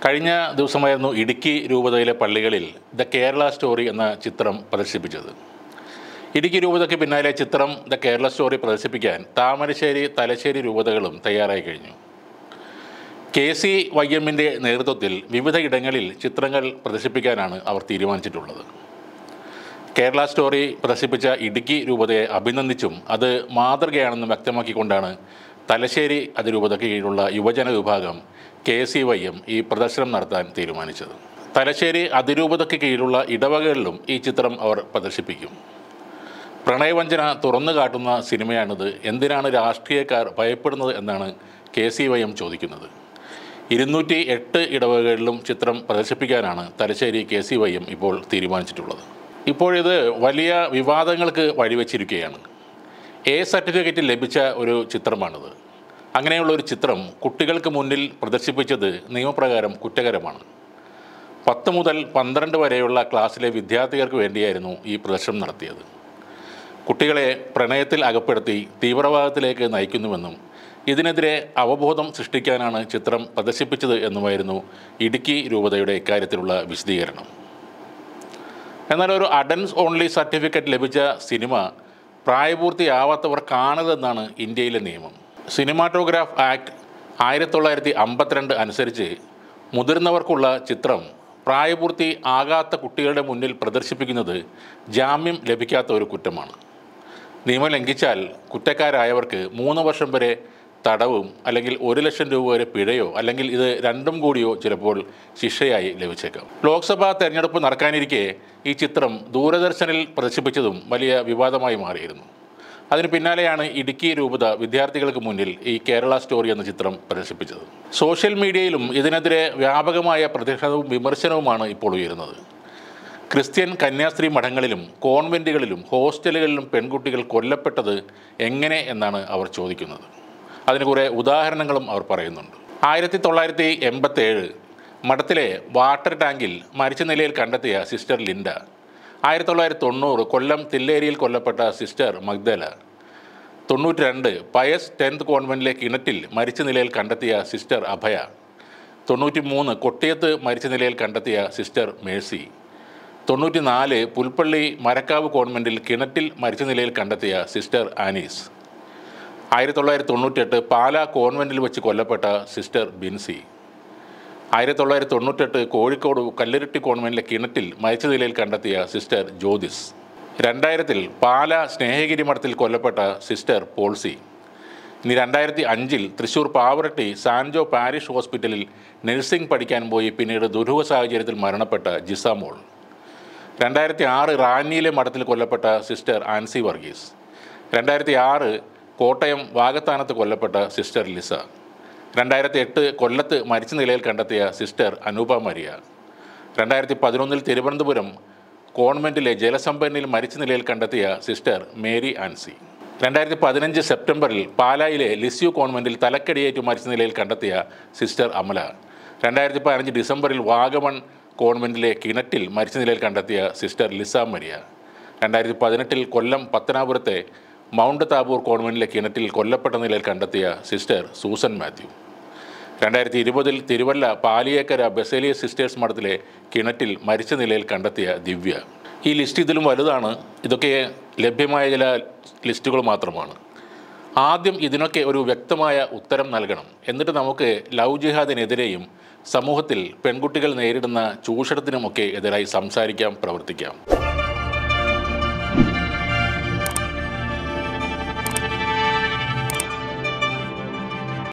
കഴിഞ്ഞ ദിവസമായിരുന്നു ഇടുക്കി രൂപതയിലെ പള്ളികളിൽ ദ കേരള സ്റ്റോറി എന്ന ചിത്രം പ്രദർശിപ്പിച്ചത്. ഇടുക്കി രൂപതയ്ക്ക് പിന്നാലെ ചിത്രം ദ കേരള സ്റ്റോറി പ്രദർശിപ്പിക്കാൻ താമരശ്ശേരി, തലശ്ശേരി രൂപതകളും തയ്യാറായി കഴിഞ്ഞു. KCYM-ൻ്റെ നേതൃത്വത്തിൽ വിവിധ ഇടങ്ങളിൽ ചിത്രങ്ങൾ പ്രദർശിപ്പിക്കാനാണ് അവർ തീരുമാനിച്ചിട്ടുള്ളത്. കേരള സ്റ്റോറി പ്രദർശിപ്പിച്ച ഇടുക്കി രൂപതയെ അഭിനന്ദിച്ചും അത് മാതൃകയാണെന്നും വ്യക്തമാക്കിക്കൊണ്ടാണ് തലശ്ശേരി അതിരൂപതയ്ക്ക് കീഴിലുള്ള യുവജന വിഭാഗം KCYM ഈ പ്രദർശനം നടത്താൻ തീരുമാനിച്ചത്. തലശ്ശേരി അതിരൂപതയ്ക്ക് കീഴിലുള്ള ഇടവകകളിലും ഈ ചിത്രം അവർ പ്രദർശിപ്പിക്കും. പ്രണയവഞ്ചന തുറന്നു കാട്ടുന്ന സിനിമയാണിത്, എന്തിനാണ് രാഷ്ട്രീയക്കാർ ഭയപ്പെടുന്നത് എന്നാണ് KCYM ചോദിക്കുന്നത്. 208 ഇടവകകളിലും ചിത്രം പ്രദർശിപ്പിക്കാനാണ് തലശ്ശേരി KCYM ഇപ്പോൾ തീരുമാനിച്ചിട്ടുള്ളത്. ഇപ്പോഴിത് വലിയ വിവാദങ്ങൾക്ക് വഴിവെച്ചിരിക്കുകയാണ്. A സർട്ടിഫിക്കറ്റ് ലഭിച്ച ഒരു ചിത്രമാണിത്. അങ്ങനെയുള്ള ഒരു ചിത്രം കുട്ടികൾക്ക് മുന്നിൽ പ്രദർശിപ്പിച്ചത് നിയമപ്രകാരം കുറ്റകരമാണ്. 10 മുതൽ 12 വരെയുള്ള ക്ലാസ്സിലെ വിദ്യാർത്ഥികൾക്ക് വേണ്ടിയായിരുന്നു ഈ പ്രദർശനം നടത്തിയത്. കുട്ടികളെ പ്രണയത്തിൽ അകപ്പെടുത്തി തീവ്രവാദത്തിലേക്ക് നയിക്കുന്നുവെന്നും ഇതിനെതിരെ അവബോധം സൃഷ്ടിക്കാനാണ് ചിത്രം പ്രദർശിപ്പിച്ചത് എന്നുമായിരുന്നു ഇടുക്കി രൂപതയുടെ ഇക്കാര്യത്തിലുള്ള വിശദീകരണം. എന്നാൽ ഒരു അഡൽട്സ് ഓൺലി സർട്ടിഫിക്കറ്റ് ലഭിച്ച സിനിമ പ്രായപൂർത്തിയാവാത്തവർ കാണരുതെന്നാണ് ഇന്ത്യയിലെ നിയമം. സിനിമാറ്റോഗ്രാഫ് ആക്ട് 1952 അനുസരിച്ച് മുതിർന്നവർക്കുള്ള ചിത്രം പ്രായപൂർത്തി ആകാത്ത കുട്ടികളുടെ മുന്നിൽ പ്രദർശിപ്പിക്കുന്നത് ജാമ്യം ലഭിക്കാത്ത ഒരു കുറ്റമാണ്. നിയമം ലംഘിച്ചാൽ കുറ്റക്കാരായവർക്ക് 3 വർഷം വരെ തടവും അല്ലെങ്കിൽ 1 ലക്ഷം രൂപ വരെ പിഴയോ അല്ലെങ്കിൽ ഇത് രണ്ടും കൂടിയോ ചിലപ്പോൾ ശിക്ഷയായി ലഭിച്ചേക്കാം. ലോക്സഭാ തെരഞ്ഞെടുപ്പ് നടക്കാനിരിക്കെ ഈ ചിത്രം ദൂരദർശനിൽ പ്രദർശിപ്പിച്ചതും വലിയ വിവാദമായി മാറിയിരുന്നു. അതിന് പിന്നാലെയാണ് ഇടുക്കി രൂപത വിദ്യാർത്ഥികൾക്ക് മുന്നിൽ ഈ കേരള സ്റ്റോറി എന്ന ചിത്രം പ്രദർശിപ്പിച്ചത്. സോഷ്യൽ മീഡിയയിലും ഇതിനെതിരെ വ്യാപകമായ പ്രതിഷേധവും വിമർശനവുമാണ് ഇപ്പോൾ ഉയരുന്നത്. ക്രിസ്ത്യൻ കന്യാസ്ത്രീ മഠങ്ങളിലും കോൺവെൻറ്റുകളിലും ഹോസ്റ്റലുകളിലും പെൺകുട്ടികൾ കൊല്ലപ്പെട്ടത് എങ്ങനെ എന്നാണ് അവർ ചോദിക്കുന്നത്. അതിന് കുറേ ഉദാഹരണങ്ങളും അവർ പറയുന്നുണ്ട്. 1987 മഠത്തിലെ വാട്ടർ ടാങ്കിൽ മരിച്ച നിലയിൽ കണ്ടെത്തിയ സിസ്റ്റർ ലിൻഡ, 1990 കൊല്ലം തില്ലേരിയിൽ കൊല്ലപ്പെട്ട സിസ്റ്റർ മഗ്ദല, 92 പയസ് 10th കോൺവെൻറ്റിലെ കിണറ്റിൽ മരിച്ച നിലയിൽ കണ്ടെത്തിയ സിസ്റ്റർ അഭയ, 93 കൊട്ടിയത്ത് മരിച്ച നിലയിൽ കണ്ടെത്തിയ സിസ്റ്റർ മേഴ്സി, 94 പുൽപ്പള്ളി മരക്കാവ് കോൺവെൻറ്റിൽ കിണറ്റിൽ മരിച്ച നിലയിൽ കണ്ടെത്തിയ സിസ്റ്റർ ആനീസ്, 1998 പാലാ കോൺവെൻറ്റിൽ വെച്ച് കൊല്ലപ്പെട്ട സിസ്റ്റർ ബിൻസി, 1998 കോഴിക്കോട് കല്ലിരട്ടി കോൺവെൻറ്റിലെ കിണറ്റിൽ മരിച്ച നിലയിൽ കണ്ടെത്തിയ സിസ്റ്റർ ജ്യോതിസ്, 2000 പാലാ സ്നേഹഗിരി മഠത്തിൽ കൊല്ലപ്പെട്ട സിസ്റ്റർ പോൾസി, ഇനി 2005 തൃശ്ശൂർ പാവറട്ടി സാൻജോ പാരിഷ് ഹോസ്പിറ്റലിൽ നഴ്സിംഗ് പഠിക്കാൻ പോയി പിന്നീട് ദുരൂഹ സാഹചര്യത്തിൽ മരണപ്പെട്ട ജിസാമോൾ, 2006 റാന്നിയിലെ മഠത്തിൽ കൊല്ലപ്പെട്ട സിസ്റ്റർ ആൻസി വർഗീസ്, 2006 കോട്ടയം വാകത്താനത്ത് കൊല്ലപ്പെട്ട സിസ്റ്റർ ലിസ, 2008 കൊല്ലത്ത് മരിച്ച നിലയിൽ കണ്ടെത്തിയ സിസ്റ്റർ അനൂപ മരിയ, 2011 തിരുവനന്തപുരം കോൺവെൻറ്റിലെ ജലസംഭരണിയിൽ മരിച്ച നിലയിൽ കണ്ടെത്തിയ സിസ്റ്റർ മേരി ആൻസി, 2015 സെപ്റ്റംബറിൽ പാലായിലെ ലിസ്യു കോൺവെൻറ്റിൽ തലക്കടിയേറ്റു മരിച്ച നിലയിൽ കണ്ടെത്തിയ സിസ്റ്റർ അമല, 2015 ഡിസംബറിൽ വാഗമൺ കോൺവെൻറ്റിലെ കിണറ്റിൽ മരിച്ച നിലയിൽ കണ്ടെത്തിയ സിസ്റ്റർ ലിസ മരിയ, 2018 കൊല്ലം പത്തനാപുരത്തെ മൗണ്ട് താബൂർ കോൺവെൻറ്റിലെ കിണറ്റിൽ കൊല്ലപ്പെട്ട നിലയിൽ കണ്ടെത്തിയ sister Susan Mathew, 2020 Thiruvalla Paliyekkara Baselios sisters മഠത്തിലെ കിണറ്റിൽ മരിച്ച നിലയിൽ കണ്ടെത്തിയ ദിവ്യ. ഈ ലിസ്റ്റ് ഇതിലും വലുതാണ്. ഇതൊക്കെ ലഭ്യമായ ചില ലിസ്റ്റുകൾ മാത്രമാണ്. ആദ്യം ഇതിനൊക്കെ ഒരു വ്യക്തമായ ഉത്തരം നൽകണം. എന്നിട്ട് നമുക്ക് ലവ് ജിഹാദിനെതിരെയും സമൂഹത്തിൽ പെൺകുട്ടികൾ നേരിടുന്ന ചൂഷണത്തിനുമൊക്കെ എതിരായി സംസാരിക്കാം, പ്രവർത്തിക്കാം.